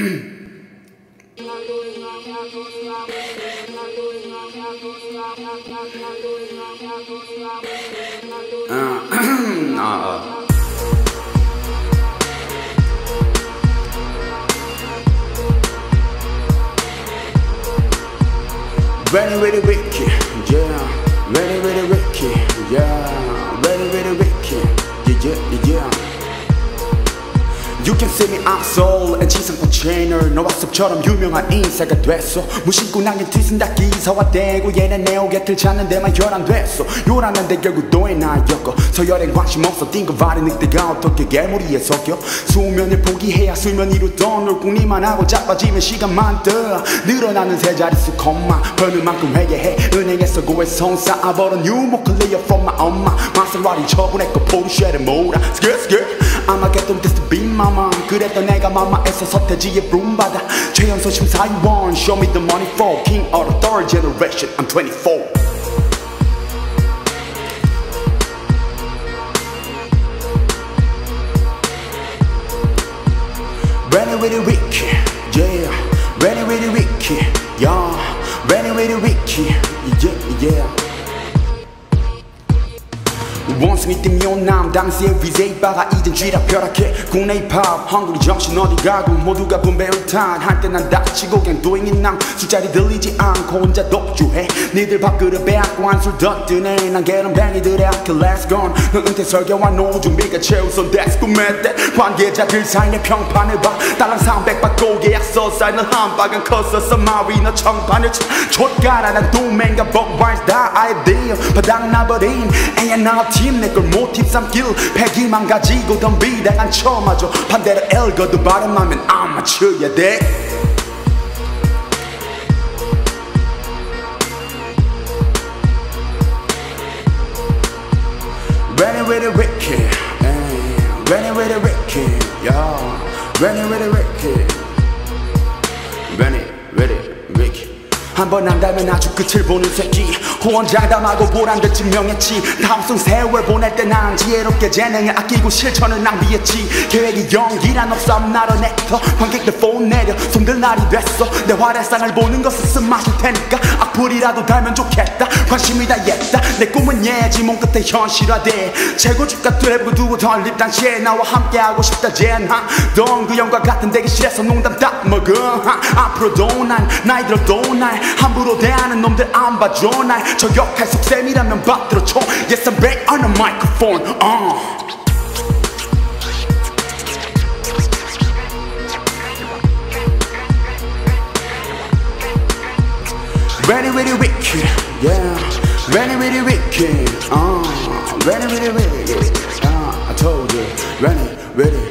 Very, very wicked, yeah. Very, very wicked, yeah. Very, very wicked, yeah, yeah. You can see me I'm soul and 지상파 채널 너와 습처럼 유명한 인사가 됐어 무심코 남긴 트윗은 다 기사화 되고 얘네 내 오게틀 찾는 데만 혈안됐어 요란한데 결국 너의 나였고 서열엔 관심 없어 띵거 발이 늑대가 어떻게 개무리에 섞여 수면을 포기해야 수면 위로 떠놀 궁리만 하고 자빠지면 시간만 더 늘어나는 세 자릿수 컴마 버는 만큼 회개해 은행에서 고해 성사 버는 유머 클리어 from my 엄마 마serati 처분했고 포르쉐를 몰아 I'ma get them this to be mama 그랬던 내가 마마에서 서태지의 룸받아 최연소 심사위원 Show me the money for King of the third generation I'm 24 Very very wicked yeah Very very wicked yeah Very very wicked yeah 원숭이 띠미온 남 당시의 위세이바가 이젠 쥐락펴락해 국내 힙합 한국이 정신 어디 가고 모두가 분배울 탄 한때 난 닥치고 그냥 도잉인 낭 술자리 들리지 않고 혼자 독주해 니들 밥그릇 빼앗고 한술 더 뜨네 난 게으름뱅이들의 아킬 Let's gone 넌 은퇴 설계와 노후 준비가 최우선 That's good man 관계자들 사이 내 평판을 봐 달랑 300 받고 계약서 쌓이는 한박은 컸었어 마위 너 청판을 족가라 난 도맨과 버바이스 다 아이디어 바닥 나버린 애야 나 팀 내 걸 모티브 삼길 패기만 가지고 덤비다간 쳐맞아 반대로 엘거도 발음하면 안 맞춰야 돼 Very very wicked Very very wicked yeah Very very wicked Very very wicked 한번 안다면 아주 끝을 보는 새끼 호언장담하고 보란듯 증명했지 다음송 세월 보낼 때 난 지혜롭게 재능을 아끼고 실천을 낭비했지 계획이 연기란 없어 I'm not an actor 관객들 폰 내려 손들 날이 됐어 내 활약상을 보는 것은 쓴맛일 테니까 악플이라도 달면 좋겠다 관심이 다 옛다 내 꿈은 예지 몸 끝에 현실화돼 최고주가 트랩을 두고 덜립 당시에 나와 함께하고 싶다 젠하 넌 그 영과 같은 대기실에서 농담 딱 먹어 앞으로도 난 나이들어도 날 함부로 대하는 놈들 안 봐줘 날 저격할 속셈이라면 받들어줘 Yes I'm back on the microphone Very very wicked yeah Very very wicked Very very wicked I told you Very very